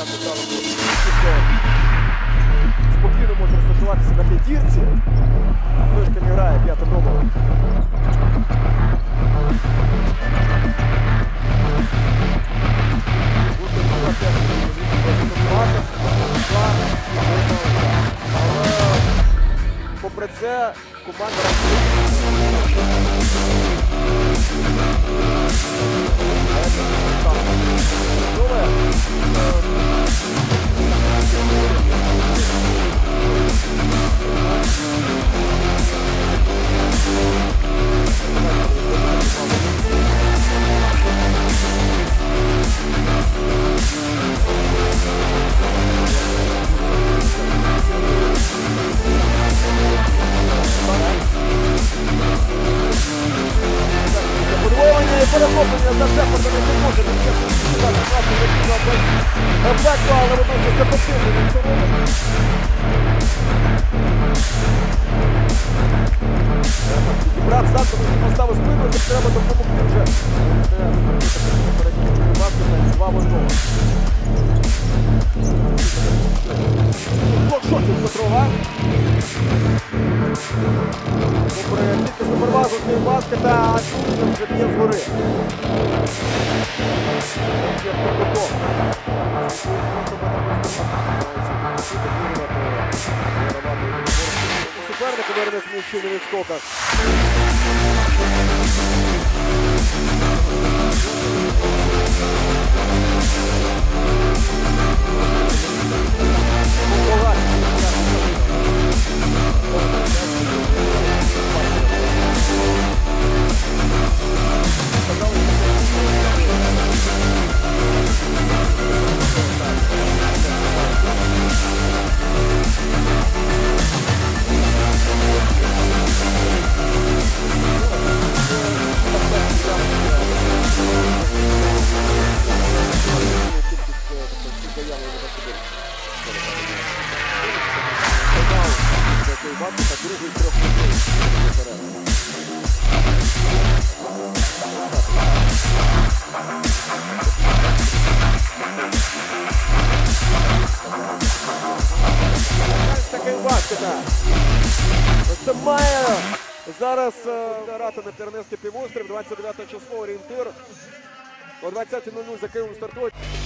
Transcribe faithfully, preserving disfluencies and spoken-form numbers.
так удару спокійно може розташуватися на п'ятірці. Мишками грає п'ятим номером. Але попри це команда перехоплення за Шепарда не може ефекту, але воно вже запасивно. Брат сам, тому що поставив спину, то треба допомогти вже. два в одному. Блокшотів Петрова. Попри кількісну перевагу з баскета, а тут вже б'є згори. Суперник поверне м'ячі на відскоках. Другий трьох такий баскета. Це має зараз грати на Пірненський півострів, двадцять дев'яте число, орієнтир. О двадцятій нуль нуль за Києвом стартують.